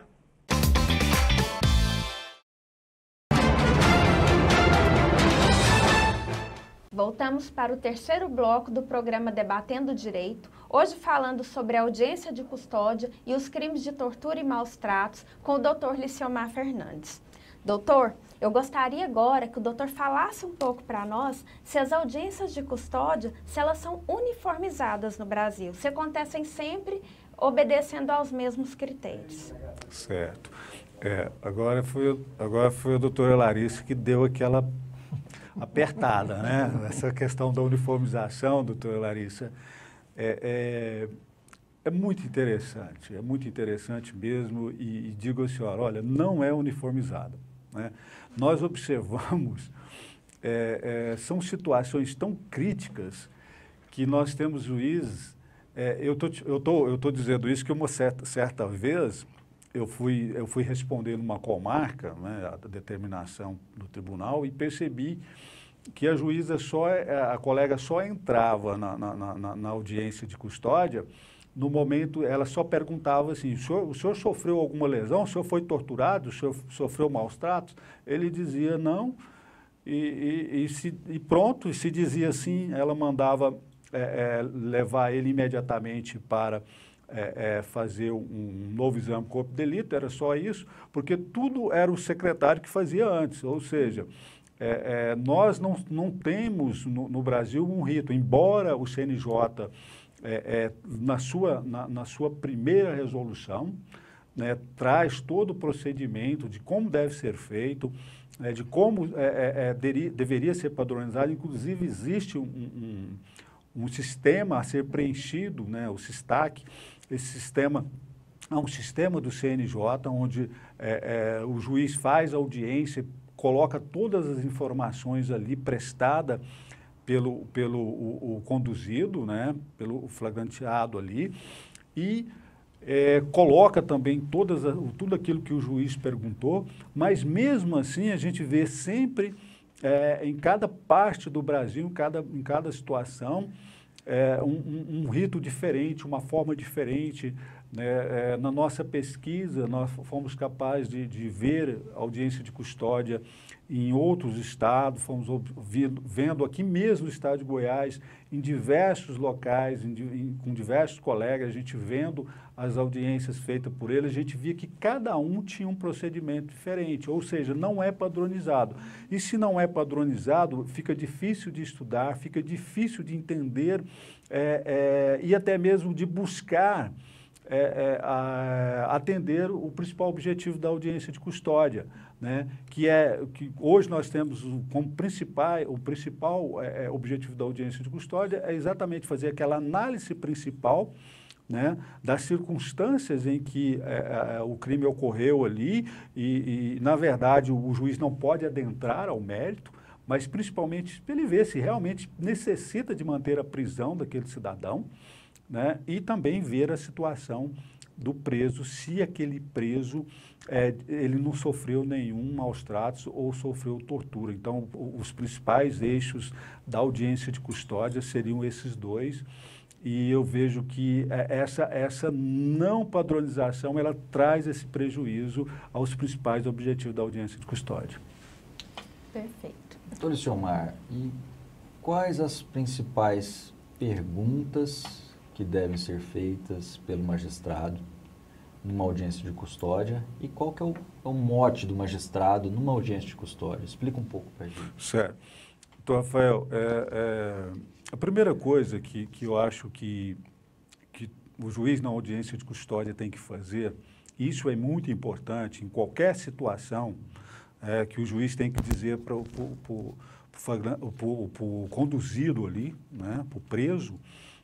Voltamos para o terceiro bloco do programa Debatendo Direito, hoje falando sobre a audiência de custódia e os crimes de tortura e maus tratos com o doutor Liciomar Fernandes. Doutor, eu gostaria agora que o doutor falasse um pouco para nós se as audiências de custódia, se elas são uniformizadas no Brasil, se acontecem sempre obedecendo aos mesmos critérios. Certo. É, agora, foi, agora foi a doutora Larissa que deu aquela apertada, né? Essa questão da uniformização, doutora Larissa, é, é, é muito interessante, é muito interessante mesmo, e, e digo à senhora, olha, não é uniformizada. Né? Nós observamos, é, é, são situações tão críticas que nós temos juízes, é, eu tô, eu tô, eu tô dizendo isso que uma certa, certa vez eu fui, eu fui responder numa comarca, né, a determinação do tribunal, e percebi que a juíza só, a colega só entrava na, na, na, na audiência de custódia. No momento, ela só perguntava assim, o senhor, o senhor sofreu alguma lesão? O senhor foi torturado? O senhor sofreu maus tratos? Ele dizia não, e, e, e, se, e pronto, e se dizia sim, ela mandava é, é, levar ele imediatamente para é, é, fazer um novo exame corpo de delito, era só isso, porque tudo era o secretário que fazia antes, ou seja, é, é, nós não, não temos no, no Brasil um rito, embora o C N J... É, é, na, sua, na, na sua primeira resolução, né, traz todo o procedimento de como deve ser feito, né, de como é, é, deri, deveria ser padronizado. Inclusive, existe um, um, um sistema a ser preenchido, né, o SISTAC. Esse sistema é um sistema do C N J, onde é, é, o juiz faz a audiência, coloca todas as informações ali prestadas pelo, pelo o, o conduzido, né, pelo flagranteado ali, e é, coloca também todas, tudo aquilo que o juiz perguntou, mas mesmo assim a gente vê sempre, é, em cada parte do Brasil, em cada, em cada situação, é, um, um, um rito diferente, uma forma diferente. Né? É, na nossa pesquisa, nós fomos capazes de, de ver audiência de custódia em outros estados, fomos ouvindo, vendo aqui mesmo no estado de Goiás, em diversos locais, em, em, com diversos colegas, a gente vendo as audiências feitas por eles, a gente via que cada um tinha um procedimento diferente, ou seja, não é padronizado. E se não é padronizado, fica difícil de estudar, fica difícil de entender é, é, e até mesmo de buscar É, é, a, atender o principal objetivo da audiência de custódia, né? que é que hoje nós temos como principal, o principal é, objetivo da audiência de custódia é exatamente fazer aquela análise principal, né, das circunstâncias em que é, é, o crime ocorreu ali e, e, na verdade, o, o juiz não pode adentrar ao mérito, mas principalmente ele ver se realmente necessita de manter a prisão daquele cidadão, né? E também ver a situação do preso, se aquele preso é, ele não sofreu nenhum maus tratos ou sofreu tortura. Então, os principais eixos da audiência de custódia seriam esses dois, e eu vejo que essa, essa não padronização ela traz esse prejuízo aos principais objetivos da audiência de custódia. Perfeito. Doutor Liciomar, e Quais as principais perguntas que devem ser feitas pelo magistrado numa audiência de custódia e qual que é o, é o mote do magistrado numa audiência de custódia? Explica um pouco para a gente. Certo. Então, Rafael, é, é, a primeira coisa que, que eu acho que, que o juiz na audiência de custódia tem que fazer, isso é muito importante em qualquer situação, é, que o juiz tem que dizer para o conduzido ali, né, para o preso,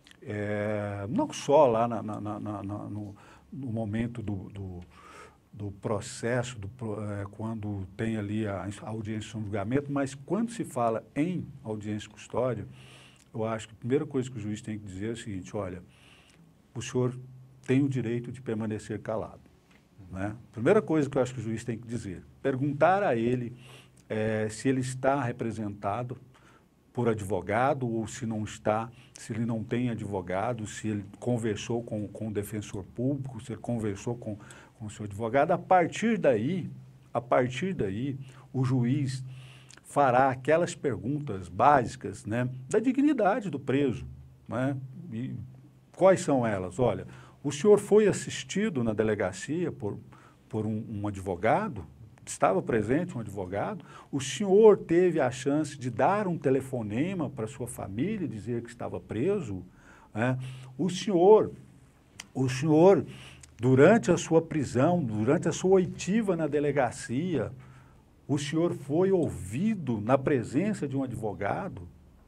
é, não só lá na, na, na, na, no, no momento do, do, do processo, do, é, quando tem ali a, a audiência de julgamento, mas quando se fala em audiência de custódia, eu acho que a primeira coisa que o juiz tem que dizer é o seguinte: olha, o senhor tem o direito de permanecer calado. Né? Primeira coisa que eu acho que o juiz tem que dizer, perguntar a ele é, se ele está representado por advogado ou se não está, se ele não tem advogado, se ele conversou com, com o defensor público, se ele conversou com, com o seu advogado. A partir daí, a partir daí, o juiz fará aquelas perguntas básicas, né, da dignidade do preso. Né? E quais são elas? Olha, o senhor foi assistido na delegacia por, por um, um advogado? Estava presente um advogado? O senhor teve a chance de dar um telefonema para sua família e dizer que estava preso? É? O senhor, o senhor, durante a sua prisão, durante a sua oitiva na delegacia, o senhor foi ouvido na presença de um advogado?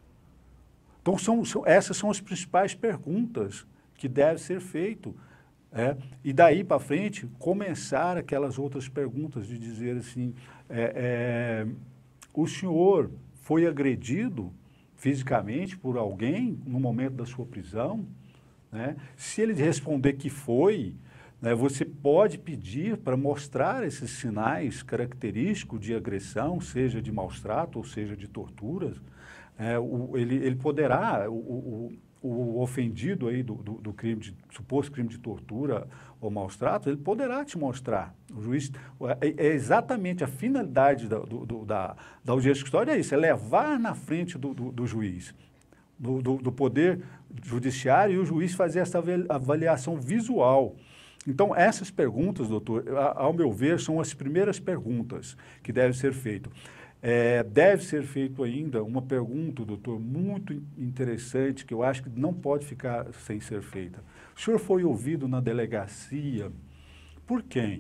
Então, são, são, essas são as principais perguntas que deve ser feito. É, e daí para frente, começar aquelas outras perguntas de dizer assim, é, é, o senhor foi agredido fisicamente por alguém no momento da sua prisão? Né? Se ele responder que foi, né, você pode pedir para mostrar esses sinais característicos de agressão, seja de maus-trato ou seja de torturas. É, o, ele, ele poderá... O, o, o ofendido aí do, do, do crime de, suposto crime de tortura ou maus-trato, ele poderá te mostrar. O juiz, é, é exatamente a finalidade da, do, do, da, da audiência de custódia, é isso, é levar na frente do, do, do juiz, do, do, do poder judiciário, e o juiz fazer essa avaliação visual. Então, essas perguntas, doutor, ao meu ver, são as primeiras perguntas que devem ser feitas. É, deve ser feito ainda uma pergunta, doutor, muito interessante, que eu acho que não pode ficar sem ser feita. O senhor foi ouvido na delegacia por quem?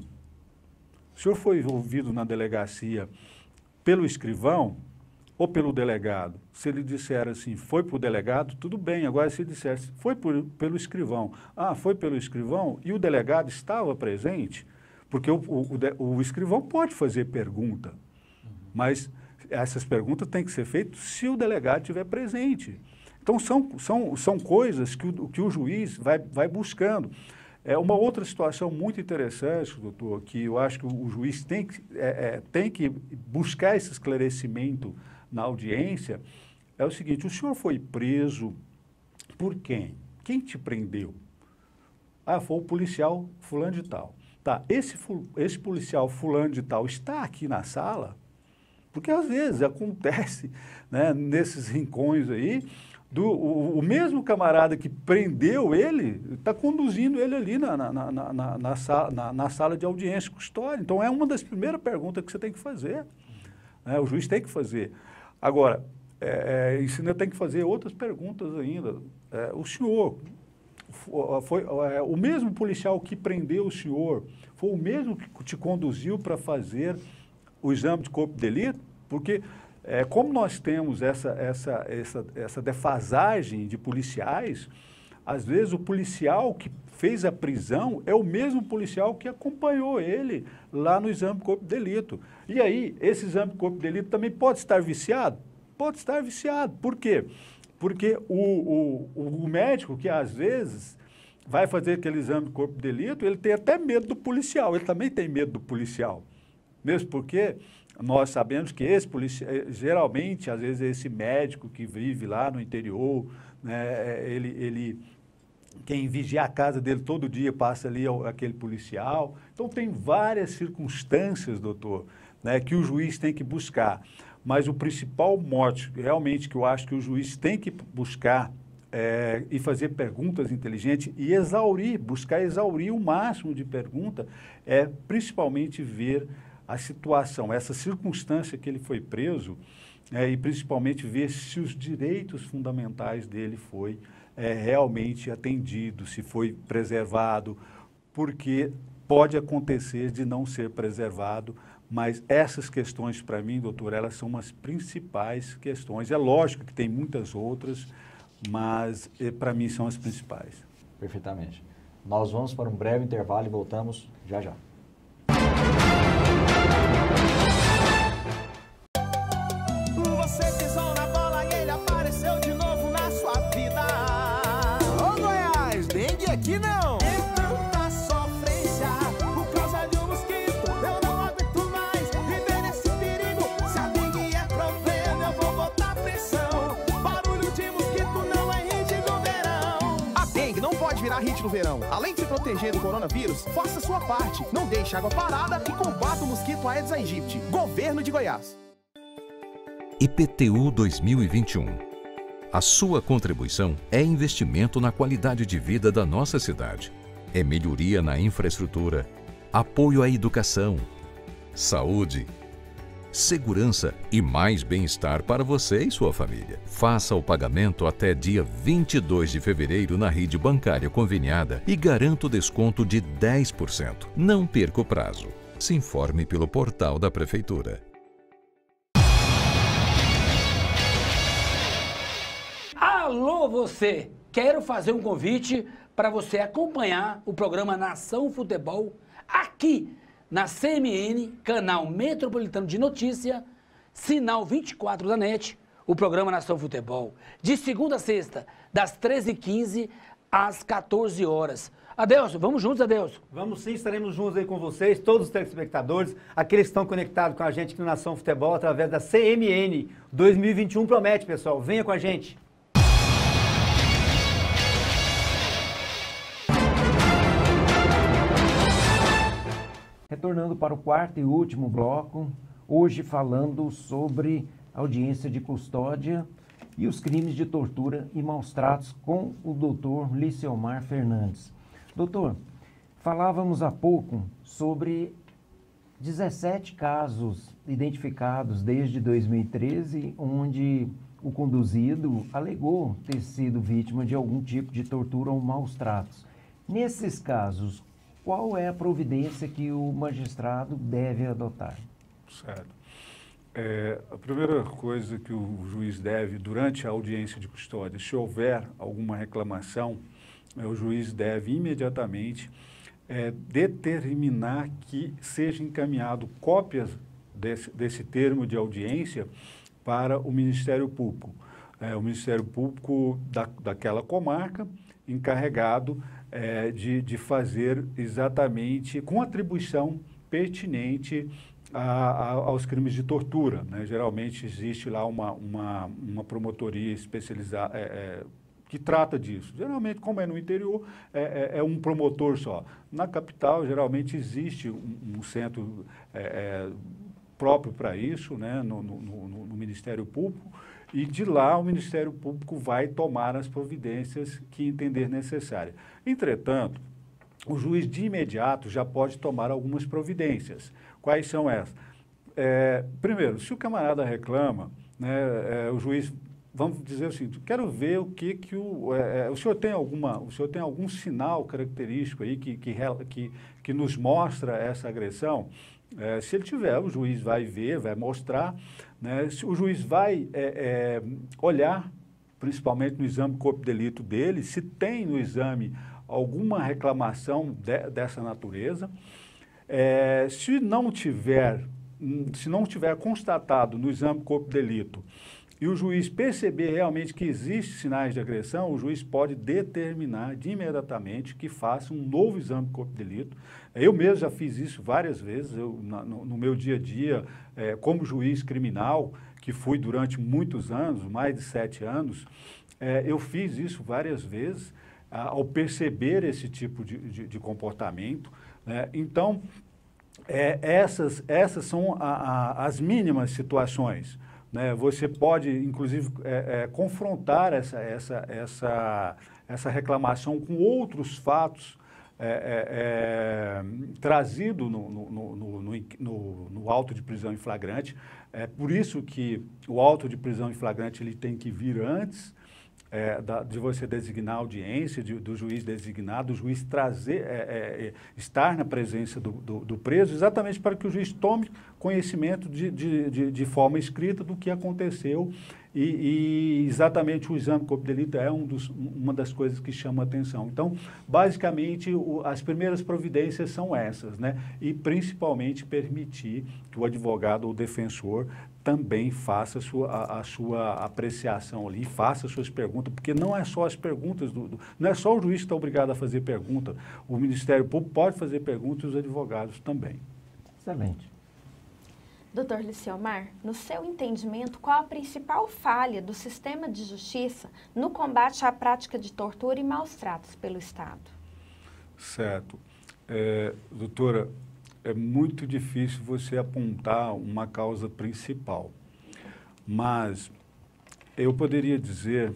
O senhor foi ouvido na delegacia pelo escrivão ou pelo delegado? Se ele disser assim, foi para o delegado, tudo bem. Agora, se ele disser, foi por, pelo escrivão. Ah, foi pelo escrivão e o delegado estava presente? Porque o, o, o, o escrivão pode fazer pergunta. Mas essas perguntas têm que ser feitas se o delegado estiver presente. Então, são, são, são coisas que o, que o juiz vai, vai buscando. É uma outra situação muito interessante, doutor, que eu acho que o, o juiz tem que, é, é, tem que buscar esse esclarecimento na audiência, é o seguinte: o senhor foi preso por quem? Quem te prendeu? Ah, foi o policial fulano de tal. Tá, esse, esse policial fulano de tal está aqui na sala? Porque, às vezes, acontece, né, nesses rincões aí, do, o, o mesmo camarada que prendeu ele está conduzindo ele ali na, na, na, na, na, na, sala, na, na sala de audiência de custódia. Então, é uma das primeiras perguntas que você tem que fazer. Né, o juiz tem que fazer. Agora, é, é, isso ainda tem que fazer outras perguntas ainda. É, o senhor, foi, é, o mesmo policial que prendeu o senhor, foi o mesmo que te conduziu para fazer o exame de corpo de delito? Porque, é, como nós temos essa, essa, essa, essa defasagem de policiais, às vezes o policial que fez a prisão é o mesmo policial que acompanhou ele lá no exame de corpo de delito. E aí, esse exame de corpo de delito também pode estar viciado? Pode estar viciado. Por quê? Porque o, o, o médico que, às vezes, vai fazer aquele exame de corpo de delito, ele tem até medo do policial, ele também tem medo do policial. Mesmo porque nós sabemos que esse policial, geralmente, às vezes, esse médico que vive lá no interior, né, ele, ele, quem vigia a casa dele todo dia passa ali aquele policial. Então, tem várias circunstâncias, doutor, né, que o juiz tem que buscar. mas o principal mote, realmente, que eu acho que o juiz tem que buscar é, e fazer perguntas inteligentes e exaurir, buscar exaurir o máximo de pergunta, é principalmente ver a situação, essa circunstância que ele foi preso, é, e principalmente ver se os direitos fundamentais dele foi é, realmente atendido, se foi preservado, porque pode acontecer de não ser preservado, mas essas questões, para mim, doutor, elas são as principais questões. É lógico que tem muitas outras, mas para mim são as principais. Perfeitamente. Nós vamos para um breve intervalo e voltamos já já. Você pisou na bola e ele apareceu de novo na sua vida. Ô Goiás, dengue aqui não. É tanta sofrência por causa de um mosquito. Eu não aguento mais viver nesse perigo. Se a dengue é problema, eu vou botar pressão. Barulho de mosquito não é hit no verão. A dengue não pode virar hit no verão. Além de se proteger do coronavírus, faça sua parte. Não deixe água parada e combata o mosquito Aedes aegypti. Governo de Goiás. I P T U dois mil e vinte e um. A sua contribuição é investimento na qualidade de vida da nossa cidade. É melhoria na infraestrutura, apoio à educação, saúde, segurança e mais bem-estar para você e sua família. Faça o pagamento até dia vinte e dois de fevereiro na rede bancária conveniada e garanta o desconto de dez por cento. Não perca o prazo. Se informe pelo portal da Prefeitura. Alô você! Quero fazer um convite para você acompanhar o programa Nação Futebol aqui na C M N, canal Metropolitano de Notícia, sinal vinte e quatro da NET, o programa Nação Futebol, de segunda a sexta, das treze e quinze às quatorze horas. Adelson, vamos juntos, Adelson? Vamos sim, estaremos juntos aí com vocês, todos os telespectadores, aqueles que estão conectados com a gente aqui no Nação Futebol através da C M N. dois mil e vinte e um promete, pessoal, venha com a gente. Retornando para o quarto e último bloco, hoje falando sobre audiência de custódia e os crimes de tortura e maus-tratos com o doutor Liciomar Fernandes. Doutor, falávamos há pouco sobre dezessete casos identificados desde dois mil e treze, onde o conduzido alegou ter sido vítima de algum tipo de tortura ou maus-tratos. Nesses casos, qual é a providência que o magistrado deve adotar? Certo. É, a primeira coisa que o juiz deve, durante a audiência de custódia, se houver alguma reclamação, é, o juiz deve imediatamente é, determinar que seja encaminhado cópias desse, desse termo de audiência para o Ministério Público. É, o Ministério Público da, daquela comarca, encarregado É, de, de fazer exatamente com atribuição pertinente a, a, aos crimes de tortura, né? Geralmente existe lá uma, uma, uma promotoria especializada é, é, que trata disso. Geralmente, como é no interior, é, é, é um promotor só. Na capital, geralmente existe um, um centro é, é, próprio para isso, né? no, no, no, no Ministério Público. E de lá o Ministério Público vai tomar as providências que entender necessárias. Entretanto, o juiz de imediato já pode tomar algumas providências. Quais são essas? É, primeiro, se o camarada reclama, né, é, o juiz, vamos dizer o seguinte, quero ver o que que o... É, o senhor tem alguma, o senhor tem algum sinal característico aí que, que, que, que nos mostra essa agressão? É, se ele tiver, o juiz vai ver, vai mostrar, né? O juiz vai é, é, olhar, principalmente no exame corpo de delito dele, se tem no exame alguma reclamação de, dessa natureza. É, se não tiver, se não tiver constatado no exame corpo de delito e o juiz perceber realmente que existem sinais de agressão, o juiz pode determinar de imediatamente que faça um novo exame de corpo de delito. Eu mesmo já fiz isso várias vezes, eu, na, no, no meu dia a dia, é, como juiz criminal, que fui durante muitos anos, mais de sete anos, é, eu fiz isso várias vezes, a, ao perceber esse tipo de, de, de comportamento, né? Então, é, essas, essas são a, a, as mínimas situações. né? Você pode, inclusive, é, é, confrontar essa, essa, essa, essa reclamação com outros fatos é, é, é, trazidos no, no, no, no, no, no auto de prisão em flagrante. É por isso que o auto de prisão em flagrante ele tem que vir antes é, da, de você designar a audiência, de, do juiz designar, do juiz trazer, é, é, estar na presença do, do, do preso, exatamente para que o juiz tome conhecimento de, de, de, de forma escrita do que aconteceu e, e exatamente o exame de corpo de delito é um dos, uma das coisas que chama a atenção. Então, basicamente, o, as primeiras providências são essas, né? E principalmente permitir que o advogado ou defensor também faça a sua, a, a sua apreciação ali, faça as suas perguntas, porque não é só as perguntas, do, do, não é só o juiz que está obrigado a fazer pergunta, o Ministério Público pode fazer perguntas e os advogados também. Excelente. doutor Liciomar, no seu entendimento, qual a principal falha do sistema de justiça no combate à prática de tortura e maus-tratos pelo Estado? Certo. É, doutora, é muito difícil você apontar uma causa principal, mas eu poderia dizer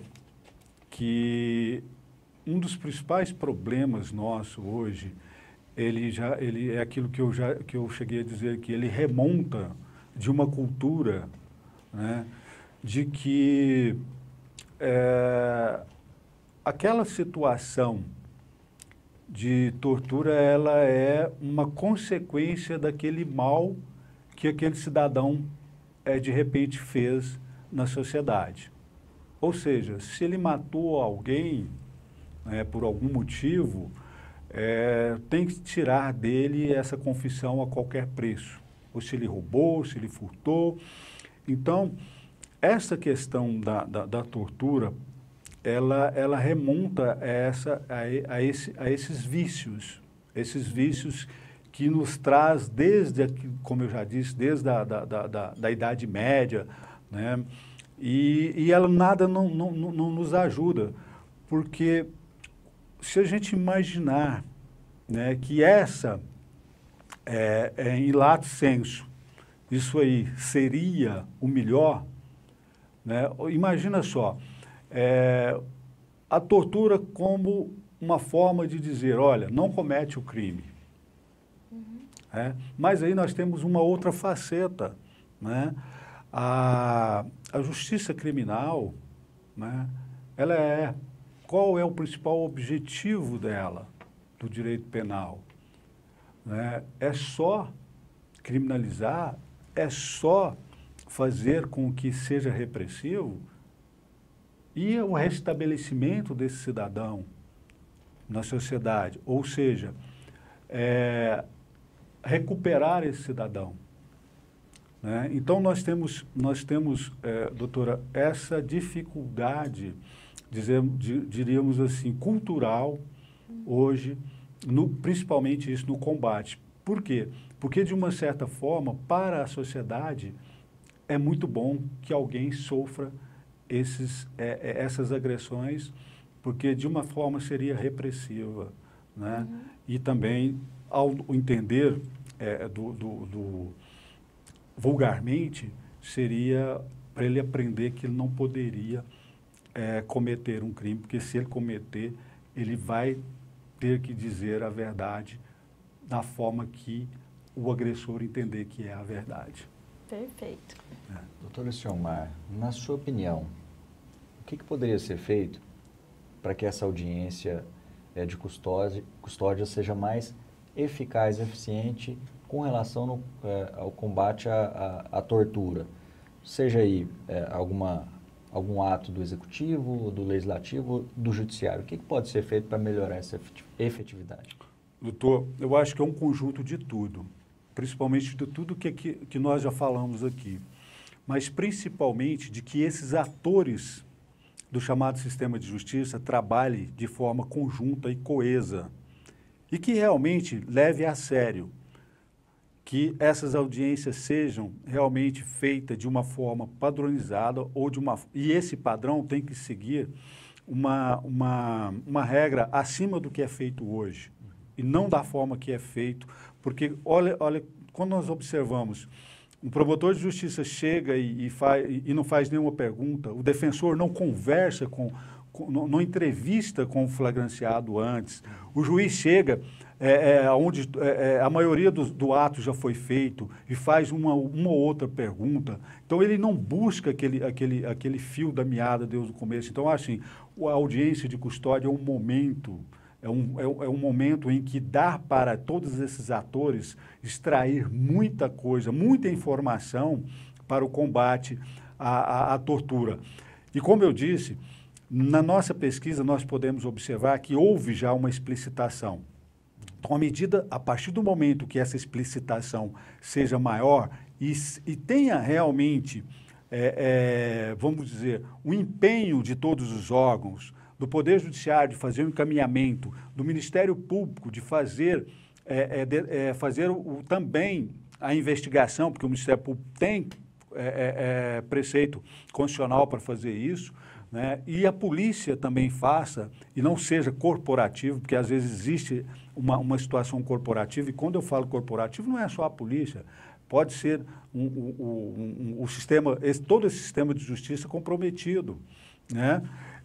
que um dos principais problemas nossos hoje, ele, já, ele é aquilo que eu, já, que eu cheguei a dizer, que ele remonta de uma cultura, né, de que é, aquela situação de tortura, ela é uma consequência daquele mal que aquele cidadão, é, de repente, fez na sociedade. Ou seja, se ele matou alguém, né, por algum motivo, é, tem que tirar dele essa confissão a qualquer preço. Ou se ele roubou, se ele furtou. Então, essa questão da, da, da tortura, ela, ela remonta a, essa, a, a, esse, a esses vícios, esses vícios que nos traz desde, como eu já disse, desde a da, da, da, da Idade Média, né? E, e ela nada não, não, não nos ajuda, porque se a gente imaginar, né, que essa, é, é, em lato sensu, isso aí seria o melhor, né? Imagina só, é, a tortura como uma forma de dizer, olha, não comete o crime. Uhum. É? Mas aí nós temos uma outra faceta, né? A, a justiça criminal, né, ela é, qual é o principal objetivo dela, do direito penal? Né? É só criminalizar, é só fazer com que seja repressivo e o restabelecimento desse cidadão na sociedade, ou seja, é, recuperar esse cidadão. Né? Então, nós temos, nós temos é, doutora, essa dificuldade, dizemos, diríamos assim, cultural, hoje, no, principalmente isso no combate. Por quê? Porque, de uma certa forma, para a sociedade, é muito bom que alguém sofra esses, é, essas agressões, porque, de uma forma, seria repressiva. Né? Uhum. E também, ao entender é, do... do, do vulgarmente, seria para ele aprender que ele não poderia é, cometer um crime, porque se ele cometer, ele vai ter que dizer a verdade da forma que o agressor entender que é a verdade. Perfeito. É. doutor Liciomar, na sua opinião, o que, que poderia ser feito para que essa audiência é, de custódia, custódia seja mais eficaz, eficiente com relação no, é, ao combate à, à, à tortura? Seja aí é, alguma, algum ato do Executivo, do Legislativo, do Judiciário. O que, que pode ser feito para melhorar essa efetividade? Doutor, eu acho que é um conjunto de tudo, principalmente de tudo que, que, que nós já falamos aqui, mas principalmente de que esses atores do chamado sistema de justiça trabalhem de forma conjunta e coesa e que realmente leve a sério que essas audiências sejam realmente feitas de uma forma padronizada ou de uma... E esse padrão tem que seguir uma, uma, uma regra acima do que é feito hoje e não da forma que é feito, porque, olha, olha, quando nós observamos um promotor de justiça chega e, e, faz, e não faz nenhuma pergunta, o defensor não conversa com, com não, não entrevista com o flagranciado antes, o juiz chega é, é, onde é, a maioria do, do ato já foi feito e faz uma, uma ou outra pergunta, então ele não busca aquele, aquele, aquele fio da meada desde o começo. Então, assim, a audiência de custódia é um momento... É um, é, um, é um momento em que dá para todos esses atores extrair muita coisa, muita informação para o combate à, à, à tortura. E como eu disse, na nossa pesquisa nós podemos observar que houve já uma explicitação. Então, à medida, a partir do momento que essa explicitação seja maior e, e tenha realmente, é, é, vamos dizer, o empenho de todos os órgãos, do Poder Judiciário de fazer um encaminhamento, do Ministério Público de fazer, é, é, de, é, fazer o, também a investigação, porque o Ministério Público tem é, é, preceito constitucional para fazer isso, né? E a polícia também faça, e não seja corporativo, porque às vezes existe uma, uma situação corporativa, e quando eu falo corporativo não é só a polícia, pode ser um, um, um, um, um sistema, esse, todo esse sistema de justiça comprometido, né?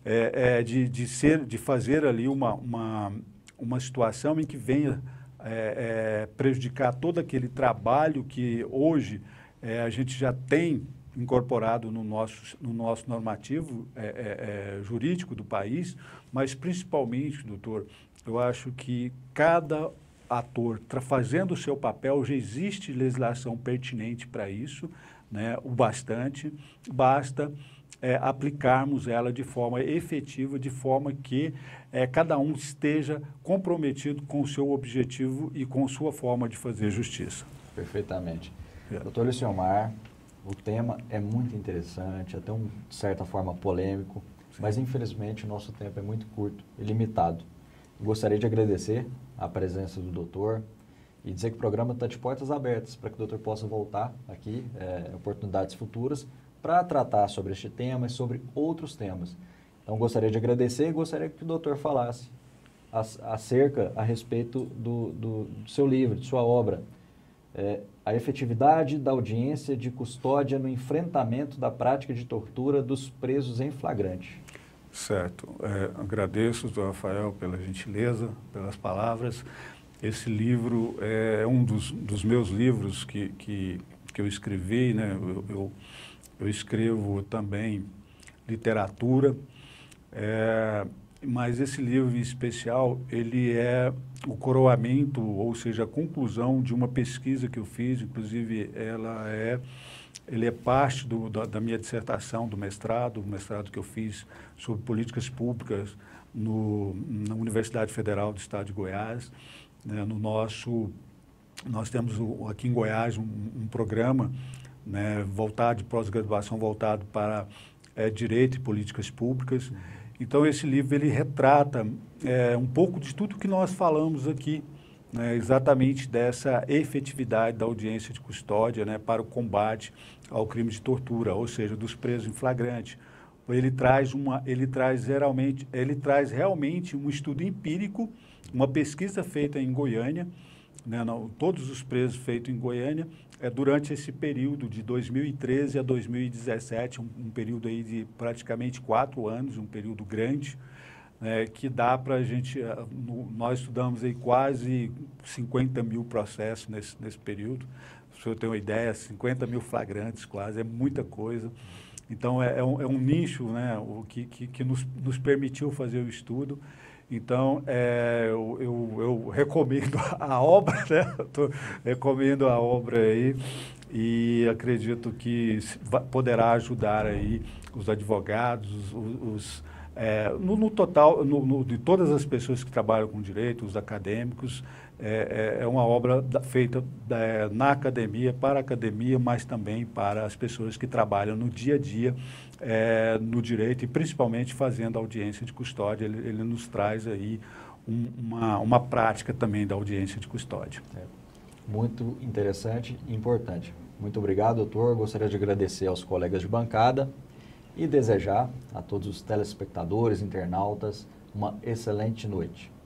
É, é, de, de, ser, de fazer ali uma, uma, uma situação em que venha é, é, prejudicar todo aquele trabalho que hoje é, a gente já tem incorporado no nosso, no nosso normativo é, é, é, jurídico do país, mas principalmente, doutor, eu acho que cada ator fazendo o seu papel, já existe legislação pertinente para isso, né, o bastante, basta... É, aplicarmos ela de forma efetiva, de forma que é, cada um esteja comprometido com o seu objetivo e com sua forma de fazer justiça. Perfeitamente. É. Doutor Liciomar, o tema é muito interessante, até um, de certa forma polêmico, sim, mas infelizmente o nosso tempo é muito curto e limitado. Eu gostaria de agradecer a presença do doutor e dizer que o programa está de portas abertas para que o doutor possa voltar aqui, é, oportunidades futuras, para tratar sobre este tema e sobre outros temas. Então, gostaria de agradecer e gostaria que o doutor falasse acerca, a respeito do, do, do seu livro, de sua obra, é, a efetividade da audiência de custódia no enfrentamento da prática de tortura dos presos em flagrante. Certo. É, agradeço, doutor Rafael, pela gentileza, pelas palavras. Esse livro é um dos, dos meus livros que, que, que eu escrevi, né? Eu, eu, Eu escrevo também literatura, é, mas esse livro em especial, ele é o coroamento, ou seja, a conclusão de uma pesquisa que eu fiz, inclusive ela é, ele é parte do, da, da minha dissertação do mestrado, o mestrado que eu fiz sobre políticas públicas no, na Universidade Federal do Estado de Goiás. Né, no nosso, nós temos o, aqui em Goiás um, um programa, né, voltado de pós-graduação voltado para é, direito e políticas públicas. Então, esse livro ele retrata é, um pouco de tudo que nós falamos aqui, né, exatamente dessa efetividade da audiência de custódia, né, para o combate ao crime de tortura, ou seja, dos presos em flagrante. Ele traz, uma, ele traz, geralmente, ele traz realmente um estudo empírico, uma pesquisa feita em Goiânia, né, não, todos os presos feitos em Goiânia, é, durante esse período de dois mil e treze a dois mil e dezessete, um, um período aí de praticamente quatro anos, um período grande, né, que dá para a gente, no, nós estudamos aí quase cinquenta mil processos nesse, nesse período, se o senhor tem uma ideia, cinquenta mil flagrantes quase, é muita coisa. Então, é, é, um, é um nicho, né, o que, que, que nos, nos permitiu fazer o estudo. Então, é, eu, eu, eu recomendo a obra, né? Eu tô, recomendo a obra aí e acredito que poderá ajudar aí os advogados, os, os, é, no, no total, no, no, de todas as pessoas que trabalham com direito, os acadêmicos. É, é uma obra da, feita da, na academia, para a academia, mas também para as pessoas que trabalham no dia a dia é, no direito e principalmente fazendo audiência de custódia. Ele, ele nos traz aí um, uma, uma prática também da audiência de custódia. É, muito interessante e importante. Muito obrigado, doutor. Gostaria de agradecer aos colegas de bancada e desejar a todos os telespectadores, internautas, uma excelente noite.